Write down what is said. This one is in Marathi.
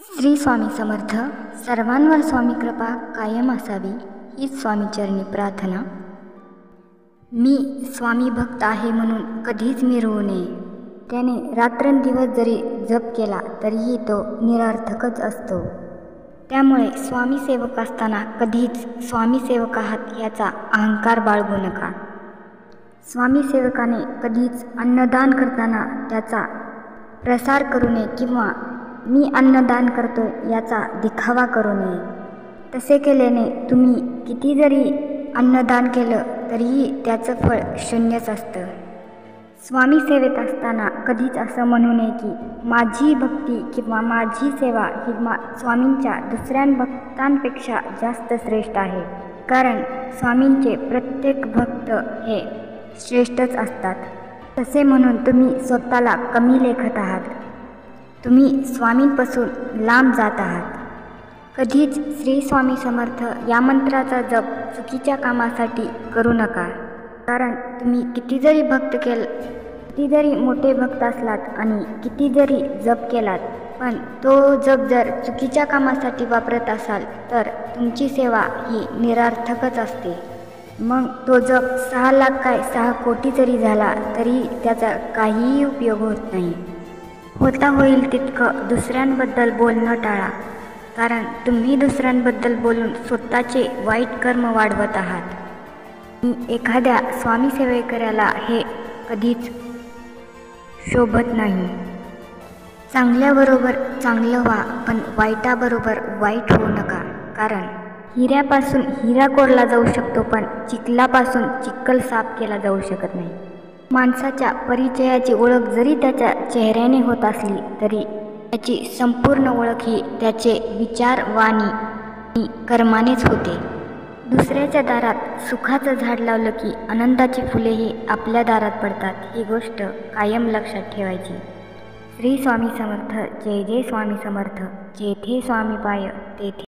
श्री स्वामी समर्थ. सर्वांवर स्वामी कृपा कायम असावी हीच स्वामीचरणी प्रार्थना. मी स्वामी भक्त आहे म्हणून कधीच मिरवू नये. त्याने रात्रंदिवस जरी जप केला तरीही तो निरर्थकच असतो. त्यामुळे स्वामी सेवक असताना कधीच स्वामी सेवक आहात याचा अहंकार बाळगू नका. स्वामी सेवकाने कधीच अन्नदान करताना त्याचा प्रसार करू नये किंवा मी अन्नदान करतोय याचा दिखावा करू नये. तसे केल्याने तुम्ही किती जरी अन्नदान केलं तरीही त्याचं फळ शून्यच असतं. स्वामी सेवेत असताना कधीच असं म्हणू नये की माझी भक्ती किंवा माझी सेवा ही स्वामींच्या दुसऱ्या भक्तांपेक्षा जास्त श्रेष्ठ आहे. कारण स्वामींचे प्रत्येक भक्त हे श्रेष्ठच असतात. तसे म्हणून तुम्ही स्वतःला कमी लेखत आहात. तुम्ही स्वामींपासून लांब जात आहात. कधीच श्री स्वामी समर्थ या मंत्राचा जप चुकीच्या कामासाठी करू नका. कारण तुम्ही किती जरी मोठे भक्त असलात आणि किती जरी जप केलात, पण तो जप जर चुकीच्या कामासाठी वापरत असाल तर तुमची सेवा ही निरर्थकच असते. मग तो जप 6 लाख काय 6 कोटी जरी झाला तरी त्याचा काहीही उपयोग होत नाही. होता होईल तितकं दुसऱ्यांबद्दल बोलणं टाळा. कारण तुम्ही दुसऱ्यांबद्दल बोलून स्वतःचे वाईट कर्म वाढवत आहात. एखाद्या स्वामी सेवेकऱ्याला हे कधीच शोभत नाही. चांगल्याबरोबर चांगलं व्हा, पण वाईटाबरोबर वाईट होऊ नका. कारण हिऱ्यापासून हिरा कोरला जाऊ शकतो, पण चिखलापासून चिखल साफ केला जाऊ शकत नाही. माणसाच्या परिचयाची ओळख जरी त्याच्या चेहऱ्याने होत असली तरी त्याची संपूर्ण ओळख ही त्याचे विचार, वाणी आणि कर्मानेच होते. दुसऱ्याच्या दारात सुखाचं झाड लावलं की आनंदाची फुलेही आपल्या दारात पडतात. ही गोष्ट कायम लक्षात ठेवायची. श्री स्वामी समर्थ. जय जय स्वामी समर्थ. जेथे स्वामी पाय तेथे